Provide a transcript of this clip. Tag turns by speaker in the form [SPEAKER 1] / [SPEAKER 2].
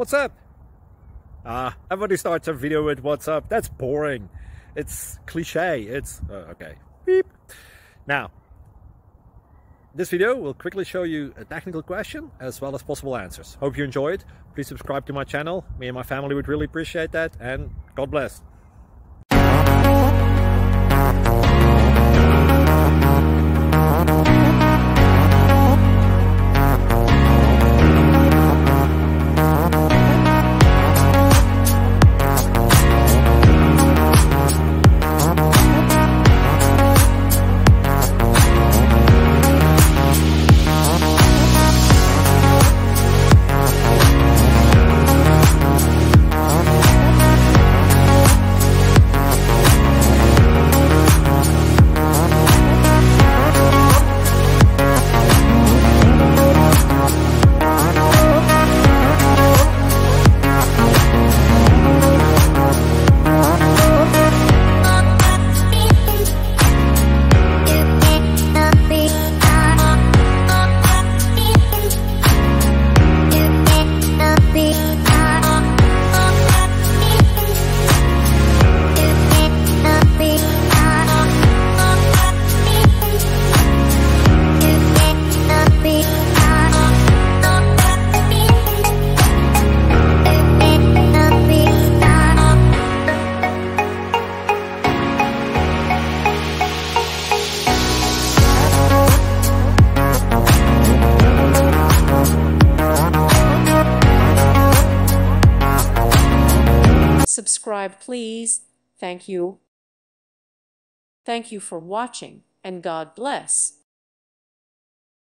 [SPEAKER 1] What's up? Everybody starts a video with what's up. That's boring. It's cliche. It's okay. Beep. Now, this video will quickly show you a technical question as well as possible answers. Hope you enjoyed. Please subscribe to my channel. Me and my family would really appreciate that, and God bless.
[SPEAKER 2] Subscribe, please. Thank you. Thank you for watching, and God bless.